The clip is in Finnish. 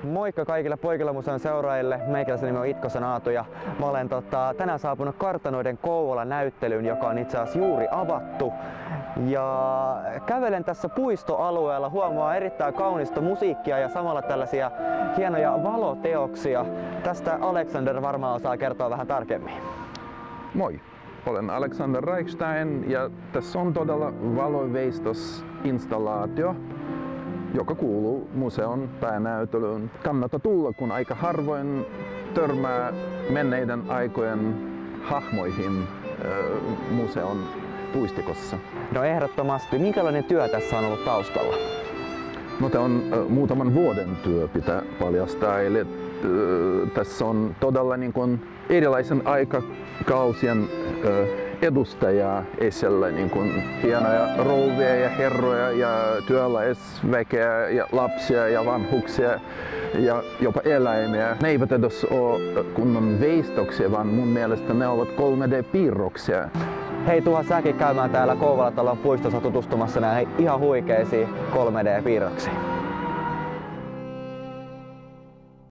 Moikka kaikille Poikilamuseon seuraajille. Meikäläisen nimi on Itkosen Aatu ja mä olen tänään saapunut Kartanoiden Kouvola-näyttelyyn, joka on itse asiassa juuri avattu. Ja kävelen tässä puistoalueella, huomaa erittäin kaunista musiikkia ja samalla tällaisia hienoja valoteoksia. Tästä Alexander varmaan osaa kertoa vähän tarkemmin. Moi! Olen Alexander Reichstein ja tässä on todella valoveistosinstallaatio, joka kuuluu museon päänäytelyyn. Kannattaa tulla, kun aika harvoin törmää menneiden aikojen hahmoihin museon puistikossa. No ehdottomasti. Minkälainen työ tässä on ollut taustalla? No, tämä on muutaman vuoden työ, pitää paljastaa. Eli tässä on todella niin kuin erilaisen aikakausien edustajia esillä, niin kuin hienoja rouvia ja herroja ja työläisväkeä ja lapsia ja vanhuksia ja jopa eläimiä. Ne eivät edes ole kunnon veistoksia, vaan mun mielestä ne ovat 3D-piirroksia. Hei, tuohon säkin käymään täällä Kouvola-talon puistossa tutustumassa näihin ihan huikeisiin 3D-piirroksiin.